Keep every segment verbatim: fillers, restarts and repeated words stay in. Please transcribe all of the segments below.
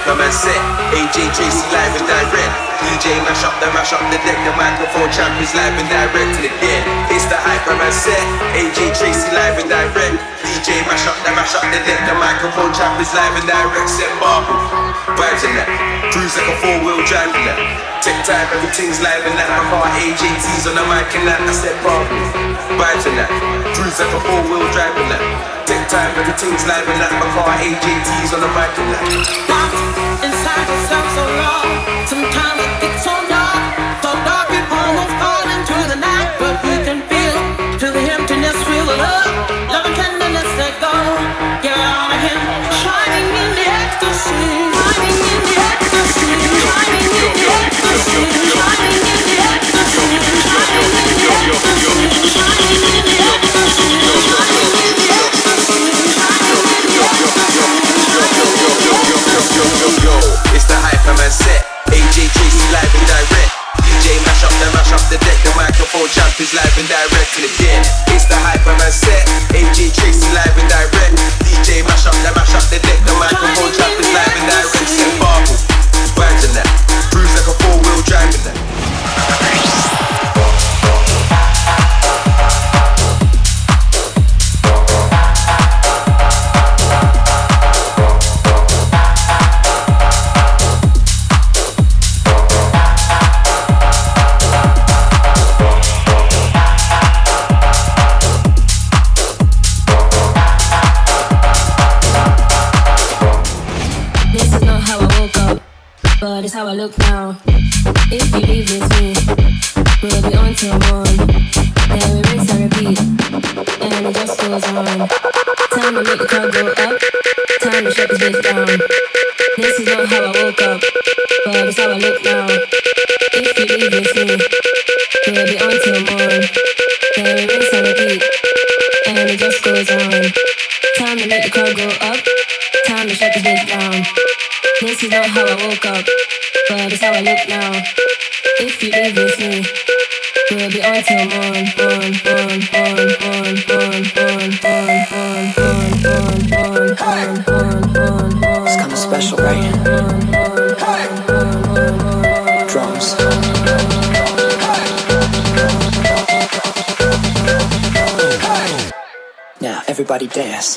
Hyperman set. A J Tracy live and direct. D J mash up the mash up the deck. The microphone champ is live and direct to the dead. It's the Hyperman set. A J Tracy live and direct. D J mash up the mash up the deck. The microphone champ is live and direct. Set Marble, vibes in that. Cruise like a four wheel drive in that. Tech time, everything's live in that. My car A J T's on the mic and that. I said Marble, vibes in that. Cruise like a four wheel drive in that. Tech time, everything's live in that. My car A J T's on the mic and that. Locked inside yourself so long. Sometimes it gets so dark, so dark it almost falls into the night. But we can feel, feel the emptiness, feel the love, love and tenderness that go. Get out of here, shining in the ecstasy, shining in the ecstasy, shining in the ecstasy, shining in the ecstasy, shining in the ecstasy, shining in the ecstasy, shining in the ecstasy, shining in the ecstasy. It's the Hyperman set. A J Tracy live and direct. D J mash up the mash up the deck. The microphone champ is live and direct to the dead. It's the Hyperman set. A J Tracy live and direct. D J mash up the mash up the deck. The microphone champ is live and direct. Set Marble, vibes in that. Cruise like a four wheel drive in that. But it's how I look now. If you leave with me, we'll be on till morn. Then we rinse and repeat, and it just goes on. Time to make the crowd go up, time to shut this bitch down. This is not how I woke up, but it's how I look now. If you leave with me, we'll be on till morn. Then we rinse and repeat, and it just goes on. Time to make the crowd go up, time to shut this bitch down. This is not how I woke up, but it's how I look now. If you leave with me, we'll be on till morn, morn, morn, morn, morn, morn, morn, morn, morn, morn, morn, morn, morn, morn. It's kinda special, right? Drums. Now everybody dance.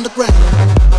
the ground.